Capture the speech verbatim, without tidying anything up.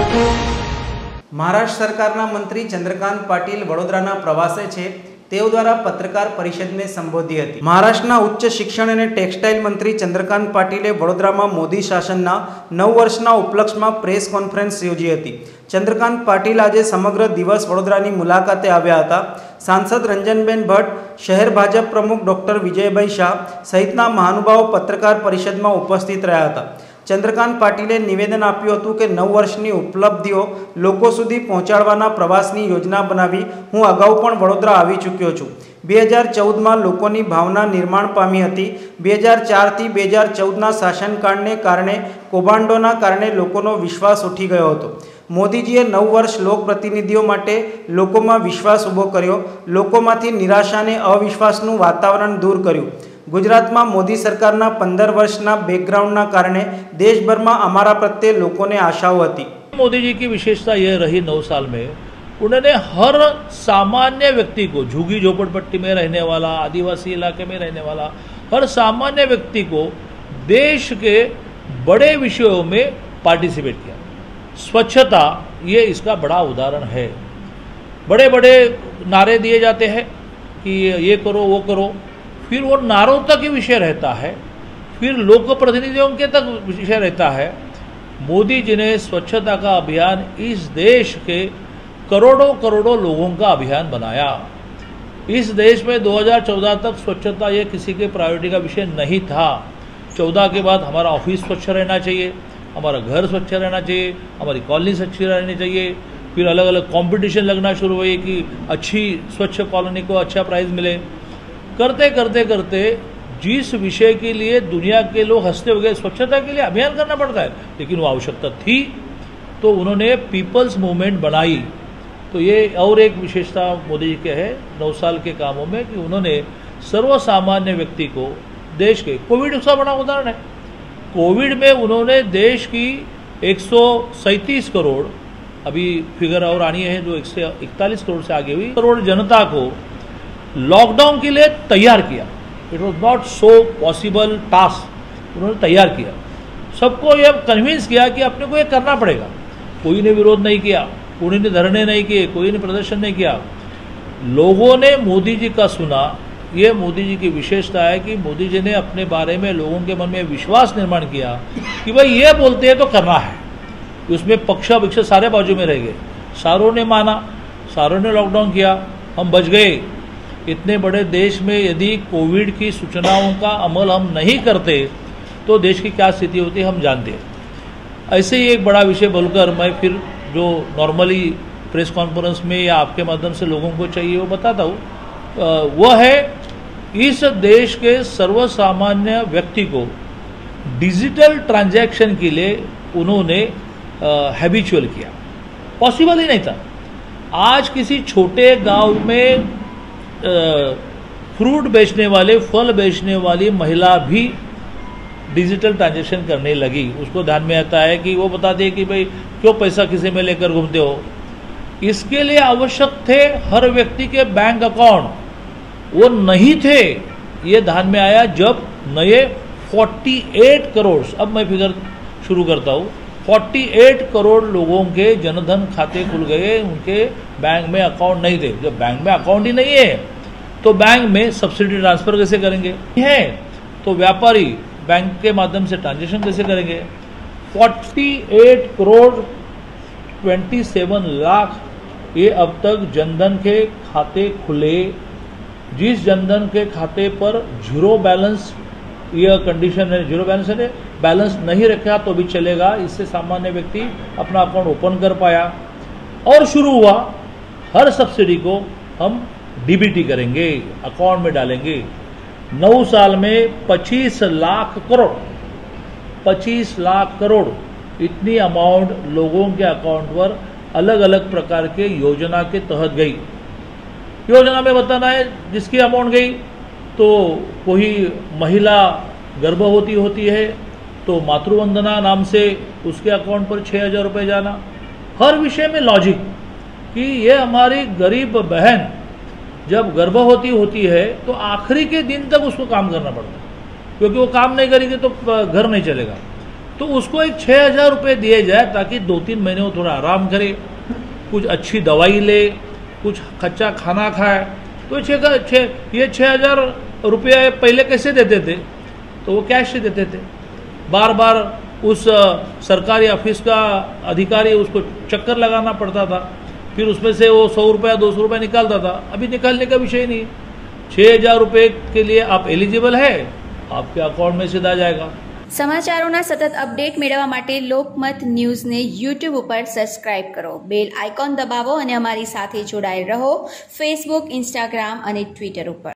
महाराष्ट्र सरकारना मंत्री चंद्रकांत पाटील वडोदराना प्रवासे छे तेओ द्वारा पत्रकार परिषद ने संबोधी हती। महाराष्ट्रना उच्च शिक्षण और टेक्सटाइल मंत्री चंद्रकांत पाटीले वडोदरामां मोदी शासनना नव वर्षना उपलक्ष्यमां प्रेस कॉन्फरन्स योजी हती। चंद्रकांत पाटील आज समग्र दिवस वडोदरानी मुलाकाते आव्या हता। सांसद रंजनबेन भट्ट, शहर भाजप प्रमुख डॉक्टर विजयभाई शाह सहितना महानुभावो पत्रकार परिषद में उपस्थित रह्या हता। चंद्रकांत पाटीले निवेदन आप्युं हतुं के नव वर्षनी उपलब्धिओ लोको सुधी पहोंचाडवाना प्रवासनी योजना बनावी हूँ अगाऊ पण वडोदरा आवी चूक्यो छुं। बे हज़ार चौदह में लोकोनी भावना निर्माण पामी हती। बे हज़ार चार थी बे हज़ार चौदह शासनकाळने कारणे कौभांडोना कारणे लोकोनो विश्वास उठी गयो हतो। मोदीजीए नव वर्ष लोकप्रतिनिधिओ माटे लोकोमां विश्वास ऊभो कर्यो। लोकोमांथी निराशा ने अविश्वासनुं वातावरण दूर कर्युं। गुजरात में मोदी सरकारना पंदर वर्षना बेकग्राउंडना कारणे देशभर में अमारा प्रत्ये लोकोने आशाओं हती। मोदी जी की विशेषता यह रही नौ साल में उन्होंने हर सामान्य व्यक्ति को, झुग्गी झोपड़पट्टी में रहने वाला, आदिवासी इलाके में रहने वाला हर सामान्य व्यक्ति को देश के बड़े विषयों में पार्टिसिपेट किया। स्वच्छता ये इसका बड़ा उदाहरण है। बड़े बड़े नारे दिए जाते हैं कि ये करो वो करो, फिर वो नारों तक ही विषय रहता है, फिर लोक प्रतिनिधियों के तक विषय रहता है। मोदी जी ने स्वच्छता का अभियान इस देश के करोड़ों करोड़ों लोगों का अभियान बनाया। इस देश में दो हज़ार चौदह तक स्वच्छता ये किसी के प्रायोरिटी का विषय नहीं था। चौदह के बाद हमारा ऑफिस स्वच्छ रहना चाहिए, हमारा घर स्वच्छ रहना चाहिए, हमारी कॉलोनी स्वच्छ रहनी चाहिए। फिर अलग अलग कंपटीशन लगना शुरू हुए कि अच्छी स्वच्छ कॉलोनी को अच्छा प्राइज़ मिले। करते करते करते जिस विषय के लिए दुनिया के लोग हंसते हुए स्वच्छता के लिए अभियान करना पड़ता है, लेकिन वो आवश्यकता थी तो उन्होंने पीपल्स मूवमेंट बनाई। तो ये और एक विशेषता मोदी जी के है नौ साल के कामों में कि उन्होंने सर्वसामान्य व्यक्ति को देश के, कोविड उसका बड़ा उदाहरण है। कोविड में उन्होंने देश की एक सौ सैंतीस करोड़, अभी फिगर और आनी है जो एक सौ इकतालीस करोड़ से आगे हुई करोड़ जनता को लॉकडाउन के लिए तैयार किया। It was not so possible task, उन्होंने तैयार किया। सबको यह कन्विंस किया कि अपने को ये करना पड़ेगा। कोई ने विरोध नहीं किया, कोई ने धरने नहीं किए, कोई ने प्रदर्शन नहीं किया। लोगों ने मोदी जी का सुना। ये मोदी जी की विशेषता है कि मोदी जी ने अपने बारे में लोगों के मन में विश्वास निर्माण किया कि भाई ये बोलते हैं तो करना है। उसमें पक्ष विक्ष सारे बाजू में रह गए। सारों ने माना, सारों ने लॉकडाउन किया, हम बच गए। इतने बड़े देश में यदि कोविड की सूचनाओं का अमल हम नहीं करते तो देश की क्या स्थिति होती है हम जानते हैं। ऐसे ही एक बड़ा विषय बोलकर मैं फिर जो नॉर्मली प्रेस कॉन्फ्रेंस में या आपके माध्यम से लोगों को चाहिए वो बताता हूँ। वह है इस देश के सर्वसामान्य व्यक्ति को डिजिटल ट्रांजैक्शन के लिए उन्होंने हैबिचुअल किया। पॉसिबल ही नहीं था। आज किसी छोटे गांव में फ्रूट बेचने वाले, फल बेचने वाली महिला भी डिजिटल ट्रांजैक्शन करने लगी। उसको ध्यान में आता है कि वो बताती है कि भाई क्यों पैसा किसी में लेकर घूमते हो। इसके लिए आवश्यक थे हर व्यक्ति के बैंक अकाउंट, वो नहीं थे। ये ध्यान में आया जब नए अड़तालीस करोड़, अब मैं फिगर शुरू करता हूँ, अड़तालीस करोड़ लोगों के जनधन खाते खुल गए, उनके बैंक में अकाउंट नहीं थे। जब बैंक में अकाउंट ही नहीं है तो बैंक में सब्सिडी ट्रांसफर कैसे करेंगे, है तो व्यापारी बैंक के माध्यम से ट्रांजैक्शन कैसे करेंगे। अड़तालीस करोड़ सत्ताईस लाख ये अब तक जनधन के खाते खुले। जिस जनधन के खाते पर जीरो बैलेंस, यह कंडीशन है, जीरो बैलेंस है, बैलेंस नहीं रखा तो भी चलेगा। इससे सामान्य व्यक्ति अपना अकाउंट ओपन कर पाया। और शुरू हुआ हर सब्सिडी को हम डीबीटी करेंगे, अकाउंट में डालेंगे। नौ साल में पच्चीस लाख करोड़ पच्चीस लाख करोड़ इतनी अमाउंट लोगों के अकाउंट पर अलग अलग प्रकार के योजना के तहत गई। योजना में बताना है जिसकी अमाउंट गई तो कोई महिला गर्भवती होती है तो मातृवंदना नाम से उसके अकाउंट पर छः हज़ार रुपये जाना। हर विषय में लॉजिक कि ये हमारी गरीब बहन जब गर्भवती होती है तो आखिरी के दिन तक उसको काम करना पड़ता है, क्योंकि वो काम नहीं करेगी तो घर नहीं चलेगा। तो उसको एक छः हज़ार रुपये दिए जाए ताकि दो तीन महीने वो थोड़ा आराम करे, कुछ अच्छी दवाई ले, कुछ कच्चा खाना खाए। तो छः छः ये छः हज़ार रुपये पहले कैसे देते थे? तो वो कैश से देते थे। बार बार उस सरकारी ऑफिस का अधिकारी उसको चक्कर लगाना पड़ता था, फिर उसमें से वो सौ रुपया दो सौ रुपया निकालता था। अभी निकालने का विषय नहीं, छः हज़ार रुपये के लिए आप एलिजिबल है, आपके अकाउंट में सीधा जाएगा। સમાચારોના સતત અપડેટ મેળવવા માટે લોકમત ન્યૂઝને યુટ્યુબ ઉપર સબસ્ક્રાઇબ કરો, બેલ આઇકોન દબાવો અને અમારી સાથે જોડાયેલ રહો ફેસબુક, ઇન્સ્ટાગ્રામ અને ટ્વિટર ઉપર।